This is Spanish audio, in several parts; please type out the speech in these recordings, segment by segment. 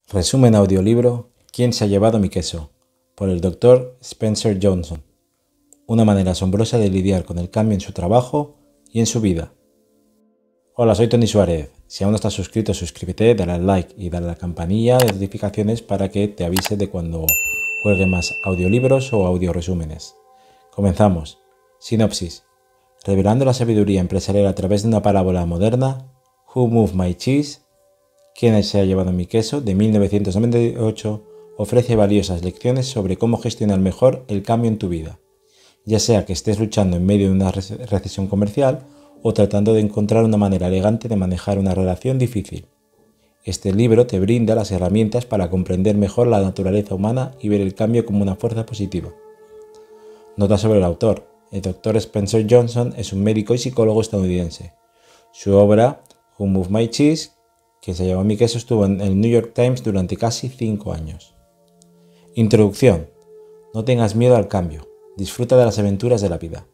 Resumen audiolibro ¿Quién se ha llevado mi queso? Por el Dr. Spencer Johnson. Una manera asombrosa de lidiar con el cambio en su trabajo y en su vida. Hola, soy Tony Suárez. Si aún no estás suscrito, suscríbete, dale al like y dale a la campanilla de notificaciones para que te avise de cuando cuelgue más audiolibros o audioresúmenes. Comenzamos. Sinopsis. Revelando la sabiduría empresarial a través de una parábola moderna, Who Moved My Cheese? ¿Quién se ha llevado mi queso?, de 1998, ofrece valiosas lecciones sobre cómo gestionar mejor el cambio en tu vida, ya sea que estés luchando en medio de una recesión comercial o tratando de encontrar una manera elegante de manejar una relación difícil. Este libro te brinda las herramientas para comprender mejor la naturaleza humana y ver el cambio como una fuerza positiva. Nota sobre el autor. El Dr. Spencer Johnson es un médico y psicólogo estadounidense. Su obra, Who Moved My Cheese?, ¿Quién se llevó mi queso?, estuvo en el New York Times durante casi 5 años. Introducción. No tengas miedo al cambio. Disfruta de las aventuras de la vida.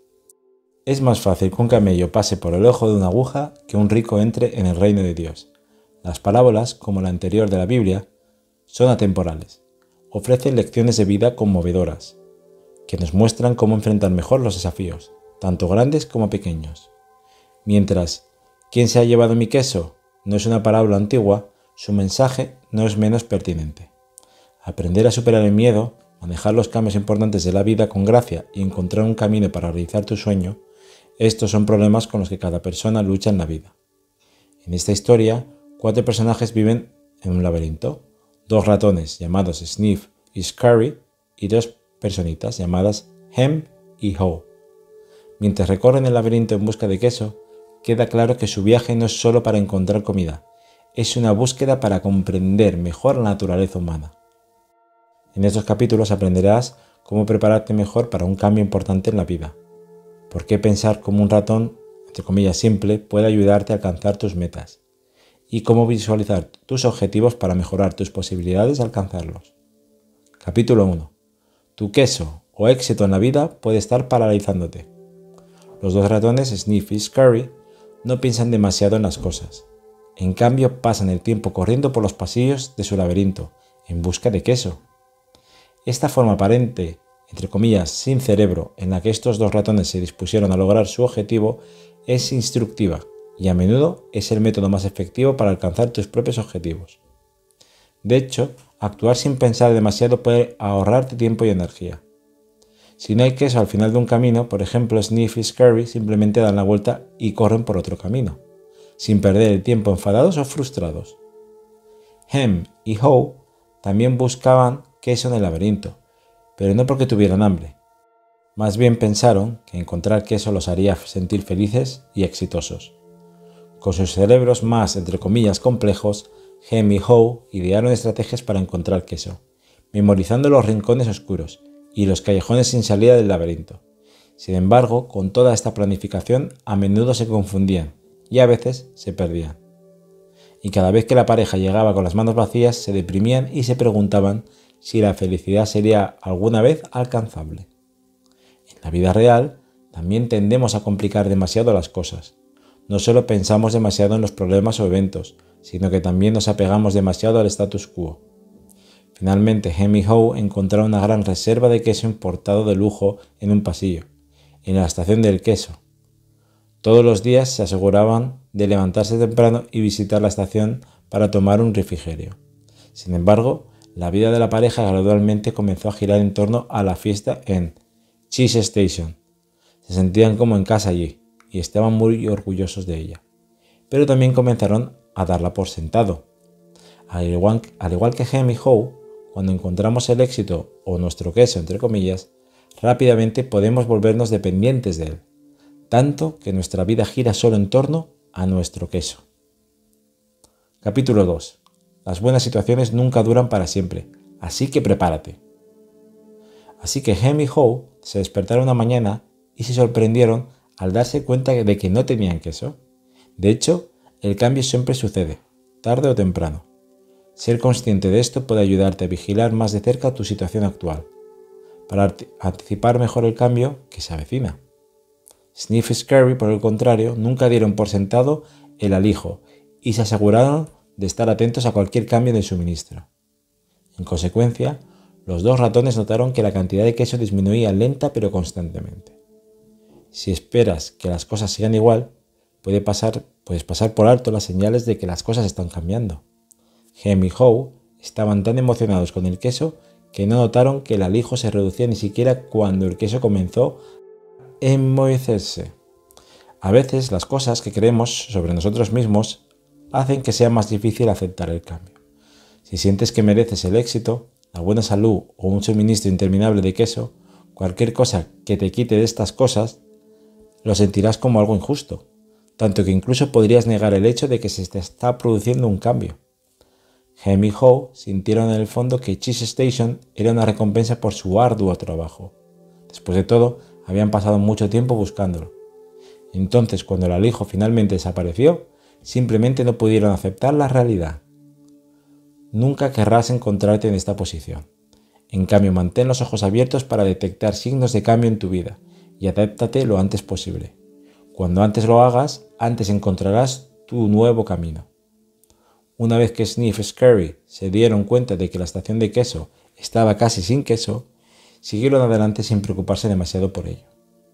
Es más fácil que un camello pase por el ojo de una aguja que un rico entre en el reino de Dios. Las parábolas, como la anterior de la Biblia, son atemporales. Ofrecen lecciones de vida conmovedoras, que nos muestran cómo enfrentar mejor los desafíos, tanto grandes como pequeños. Mientras, ¿quién se ha llevado mi queso? No es una parábola antigua, su mensaje no es menos pertinente. Aprender a superar el miedo, manejar los cambios importantes de la vida con gracia y encontrar un camino para realizar tu sueño, estos son problemas con los que cada persona lucha en la vida. En esta historia, 4 personajes viven en un laberinto, 2 ratones llamados Sniff y Scurry y 2 personitas llamadas Hem y Haw. Mientras recorren el laberinto en busca de queso, queda claro que su viaje no es solo para encontrar comida, es una búsqueda para comprender mejor la naturaleza humana. En estos capítulos aprenderás cómo prepararte mejor para un cambio importante en la vida, por qué pensar como un ratón, entre comillas simple, puede ayudarte a alcanzar tus metas, y cómo visualizar tus objetivos para mejorar tus posibilidades de alcanzarlos. Capítulo 1. Tu queso o éxito en la vida puede estar paralizándote. Los 2 ratones, Sniff y Scurry, no piensan demasiado en las cosas. En cambio, pasan el tiempo corriendo por los pasillos de su laberinto, en busca de queso. Esta forma aparente, entre comillas, sin cerebro, en la que estos 2 ratones se dispusieron a lograr su objetivo, es instructiva y a menudo es el método más efectivo para alcanzar tus propios objetivos. De hecho, actuar sin pensar demasiado puede ahorrarte tiempo y energía. Si no hay queso al final de un camino, por ejemplo, Sniff y Scurry simplemente dan la vuelta y corren por otro camino, sin perder el tiempo enfadados o frustrados. Hem y Haw también buscaban queso en el laberinto, pero no porque tuvieran hambre. Más bien pensaron que encontrar queso los haría sentir felices y exitosos. Con sus cerebros más, entre comillas, complejos, Hem y Haw idearon estrategias para encontrar queso, memorizando los rincones oscuros y los callejones sin salida del laberinto. Sin embargo, con toda esta planificación, a menudo se confundían y a veces se perdían. Y cada vez que la pareja llegaba con las manos vacías, se deprimían y se preguntaban si la felicidad sería alguna vez alcanzable. En la vida real, también tendemos a complicar demasiado las cosas. No solo pensamos demasiado en los problemas o eventos, sino que también nos apegamos demasiado al status quo. Finalmente, Hem y Haw encontraron una gran reserva de queso importado de lujo en un pasillo, en la estación del queso. Todos los días se aseguraban de levantarse temprano y visitar la estación para tomar un refrigerio. Sin embargo, la vida de la pareja gradualmente comenzó a girar en torno a la fiesta en Cheese Station. Se sentían como en casa allí y estaban muy orgullosos de ella. Pero también comenzaron a darla por sentado. Al igual que Hem y Haw, cuando encontramos el éxito o nuestro queso, entre comillas, rápidamente podemos volvernos dependientes de él, tanto que nuestra vida gira solo en torno a nuestro queso. Capítulo 2. Las buenas situaciones nunca duran para siempre, así que prepárate. Así que Hem y Haw se despertaron una mañana y se sorprendieron al darse cuenta de que no tenían queso. De hecho, el cambio siempre sucede, tarde o temprano. Ser consciente de esto puede ayudarte a vigilar más de cerca tu situación actual, para anticipar mejor el cambio que se avecina. Sniff y Scurry, por el contrario, nunca dieron por sentado el alijo y se aseguraron de estar atentos a cualquier cambio en el suministro. En consecuencia, los dos ratones notaron que la cantidad de queso disminuía lenta pero constantemente. Si esperas que las cosas sigan igual, puedes pasar por alto las señales de que las cosas están cambiando. Hem y Howe estaban tan emocionados con el queso que no notaron que el alijo se reducía ni siquiera cuando el queso comenzó a enmohecerse. A veces las cosas que creemos sobre nosotros mismos hacen que sea más difícil aceptar el cambio. Si sientes que mereces el éxito, la buena salud o un suministro interminable de queso, cualquier cosa que te quite de estas cosas, lo sentirás como algo injusto, tanto que incluso podrías negar el hecho de que se te está produciendo un cambio. Hem y Howe sintieron en el fondo que Cheese Station era una recompensa por su arduo trabajo. Después de todo, habían pasado mucho tiempo buscándolo. Entonces, cuando el alijo finalmente desapareció, simplemente no pudieron aceptar la realidad. Nunca querrás encontrarte en esta posición. En cambio, mantén los ojos abiertos para detectar signos de cambio en tu vida y adáptate lo antes posible. Cuando antes lo hagas, antes encontrarás tu nuevo camino. Una vez que Sniff y Scary se dieron cuenta de que la estación de queso estaba casi sin queso, siguieron adelante sin preocuparse demasiado por ello.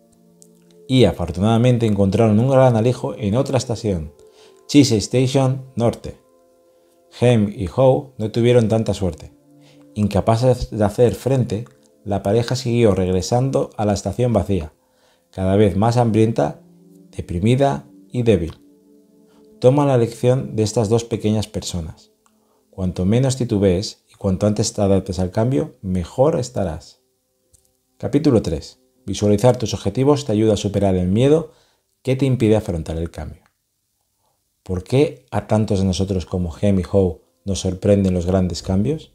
Y afortunadamente encontraron un gran alijo en otra estación, Cheese Station Norte. Hem y Howe no tuvieron tanta suerte. Incapaces de hacer frente, la pareja siguió regresando a la estación vacía, cada vez más hambrienta, deprimida y débil. Toma la lección de estas dos pequeñas personas. Cuanto menos titubees y cuanto antes te adaptes al cambio, mejor estarás. Capítulo 3. Visualizar tus objetivos te ayuda a superar el miedo que te impide afrontar el cambio. ¿Por qué a tantos de nosotros como Hem y Howe nos sorprenden los grandes cambios?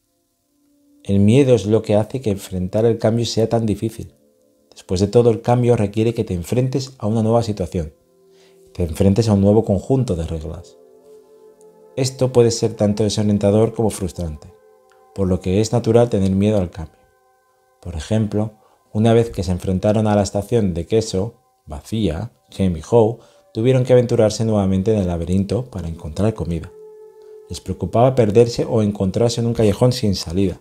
El miedo es lo que hace que enfrentar el cambio sea tan difícil. Después de todo, el cambio requiere que te enfrentes a una nueva situación, te enfrentes a un nuevo conjunto de reglas. Esto puede ser tanto desorientador como frustrante, por lo que es natural tener miedo al cambio. Por ejemplo, una vez que se enfrentaron a la estación de queso vacía, Hem y Howe tuvieron que aventurarse nuevamente en el laberinto para encontrar comida. Les preocupaba perderse o encontrarse en un callejón sin salida.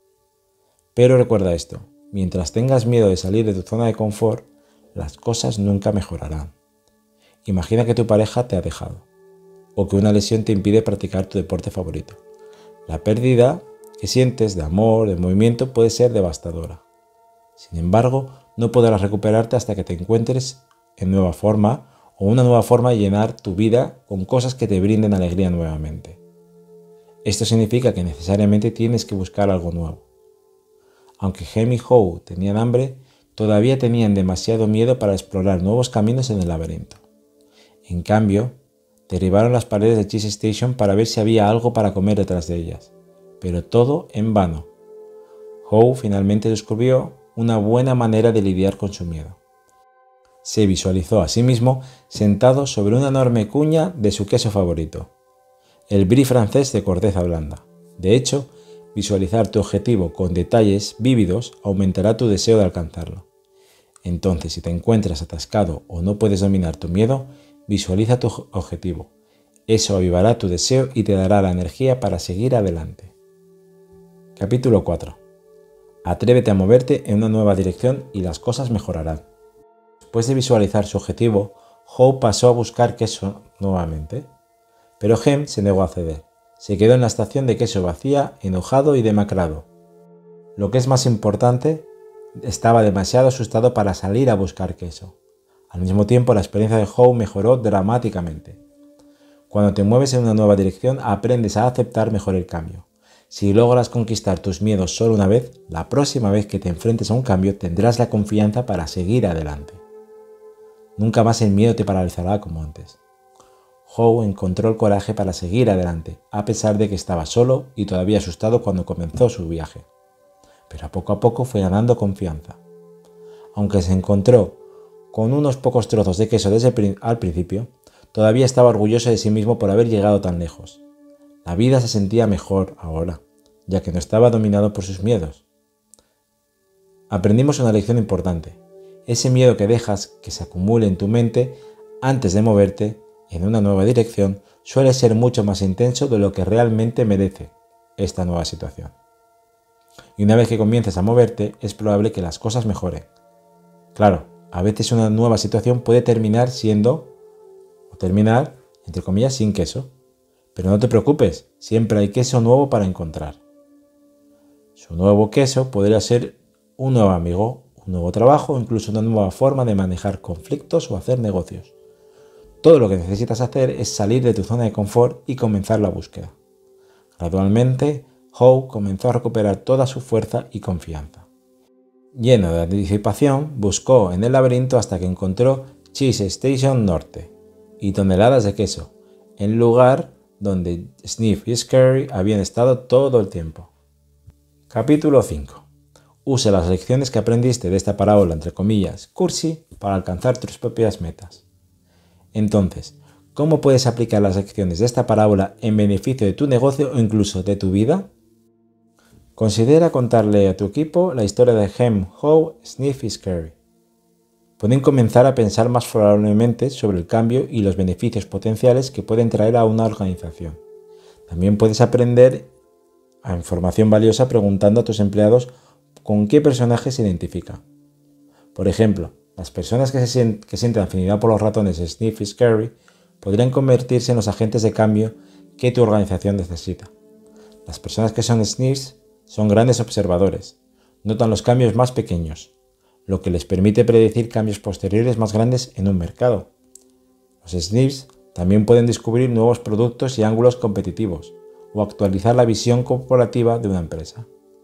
Pero recuerda esto, mientras tengas miedo de salir de tu zona de confort, las cosas nunca mejorarán. Imagina que tu pareja te ha dejado, o que una lesión te impide practicar tu deporte favorito. La pérdida que sientes de amor, de movimiento, puede ser devastadora. Sin embargo, no podrás recuperarte hasta que te encuentres en nueva forma o una nueva forma de llenar tu vida con cosas que te brinden alegría nuevamente. Esto significa que necesariamente tienes que buscar algo nuevo. Aunque Hem y Howe tenían hambre, todavía tenían demasiado miedo para explorar nuevos caminos en el laberinto. En cambio, derribaron las paredes de Cheese Station para ver si había algo para comer detrás de ellas, pero todo en vano. Howe finalmente descubrió una buena manera de lidiar con su miedo. Se visualizó a sí mismo sentado sobre una enorme cuña de su queso favorito, el brie francés de corteza blanda. De hecho, visualizar tu objetivo con detalles vívidos aumentará tu deseo de alcanzarlo. Entonces, si te encuentras atascado o no puedes dominar tu miedo, visualiza tu objetivo. Eso avivará tu deseo y te dará la energía para seguir adelante. Capítulo 4. Atrévete a moverte en una nueva dirección y las cosas mejorarán. Después de visualizar su objetivo, Howe pasó a buscar queso nuevamente. Pero Hem se negó a ceder. Se quedó en la estación de queso vacía, enojado y demacrado. Lo que es más importante, estaba demasiado asustado para salir a buscar queso. Al mismo tiempo, la experiencia de Howe mejoró dramáticamente. Cuando te mueves en una nueva dirección, aprendes a aceptar mejor el cambio. Si logras conquistar tus miedos solo una vez, la próxima vez que te enfrentes a un cambio tendrás la confianza para seguir adelante. Nunca más el miedo te paralizará como antes. Howe encontró el coraje para seguir adelante, a pesar de que estaba solo y todavía asustado cuando comenzó su viaje. Pero poco a poco fue ganando confianza. Aunque se encontró con unos pocos trozos de queso al principio, todavía estaba orgulloso de sí mismo por haber llegado tan lejos. La vida se sentía mejor ahora, ya que no estaba dominado por sus miedos. Aprendimos una lección importante. Ese miedo que dejas que se acumule en tu mente antes de moverte en una nueva dirección suele ser mucho más intenso de lo que realmente merece esta nueva situación. Y una vez que comiences a moverte, es probable que las cosas mejoren. Claro, a veces una nueva situación puede terminar entre comillas, sin queso. Pero no te preocupes, siempre hay queso nuevo para encontrar. Su nuevo queso podría ser un nuevo amigo, un nuevo trabajo o incluso una nueva forma de manejar conflictos o hacer negocios. Todo lo que necesitas hacer es salir de tu zona de confort y comenzar la búsqueda. Gradualmente, Howe comenzó a recuperar toda su fuerza y confianza. Lleno de anticipación, buscó en el laberinto hasta que encontró Cheese Station Norte y toneladas de queso, en lugar donde Sniff y Scary habían estado todo el tiempo. Capítulo 5. Usa las lecciones que aprendiste de esta parábola entre comillas cursi para alcanzar tus propias metas. Entonces, ¿cómo puedes aplicar las lecciones de esta parábola en beneficio de tu negocio o incluso de tu vida? Considera contarle a tu equipo la historia de Hem, Howe, Sniff y Scary. Pueden comenzar a pensar más favorablemente sobre el cambio y los beneficios potenciales que pueden traer a una organización. También puedes aprender a información valiosa preguntando a tus empleados con qué personaje se identifica. Por ejemplo, las personas que sienten afinidad por los ratones Sniff y Scary podrían convertirse en los agentes de cambio que tu organización necesita. Las personas que son Sniffs son grandes observadores, notan los cambios más pequeños, lo que les permite predecir cambios posteriores más grandes en un mercado. Los Sniffs también pueden descubrir nuevos productos y ángulos competitivos o actualizar la visión corporativa de una empresa.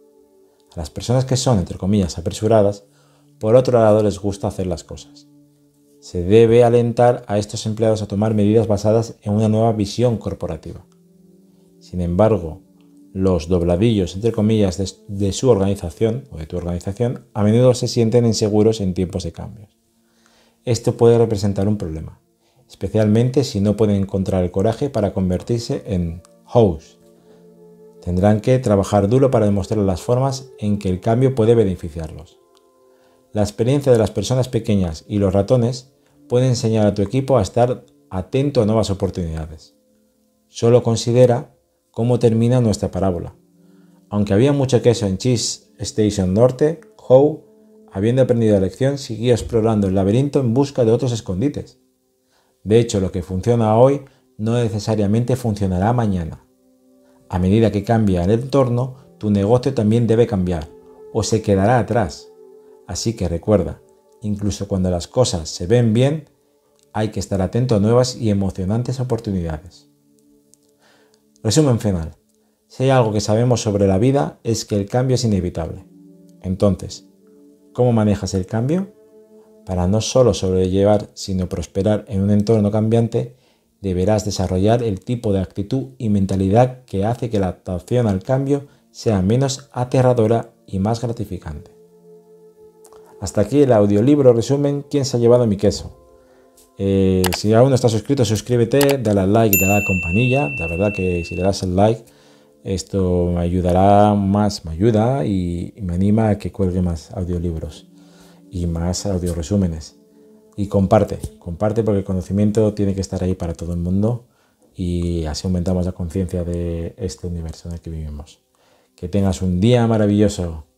A las personas que son, entre comillas, apresuradas, por otro lado les gusta hacer las cosas. Se debe alentar a estos empleados a tomar medidas basadas en una nueva visión corporativa. Sin embargo, los dobladillos, entre comillas, de su organización o de tu organización a menudo se sienten inseguros en tiempos de cambios. Esto puede representar un problema, especialmente si no pueden encontrar el coraje para convertirse en Hows. Tendrán que trabajar duro para demostrar las formas en que el cambio puede beneficiarlos. La experiencia de las personas pequeñas y los ratones puede enseñar a tu equipo a estar atento a nuevas oportunidades. Solo considera cómo termina nuestra parábola. Aunque había mucho queso en Cheese Station Norte, Howe, habiendo aprendido la lección, siguió explorando el laberinto en busca de otros escondites. De hecho, lo que funciona hoy no necesariamente funcionará mañana. A medida que cambia el entorno, tu negocio también debe cambiar, o se quedará atrás. Así que recuerda, incluso cuando las cosas se ven bien, hay que estar atento a nuevas y emocionantes oportunidades. Resumen final. Si hay algo que sabemos sobre la vida es que el cambio es inevitable. Entonces, ¿cómo manejas el cambio? Para no solo sobrellevar, sino prosperar en un entorno cambiante, deberás desarrollar el tipo de actitud y mentalidad que hace que la adaptación al cambio sea menos aterradora y más gratificante. Hasta aquí el audiolibro resumen ¿Quién se ha llevado mi queso? Si aún no estás suscrito, suscríbete, dale al like y dale a la campanilla. La verdad que si le das el like, esto me ayudará más, me ayuda y me anima a que cuelgue más audiolibros y más audio resúmenes. Y comparte porque el conocimiento tiene que estar ahí para todo el mundo y así aumentamos la conciencia de este universo en el que vivimos. Que tengas un día maravilloso.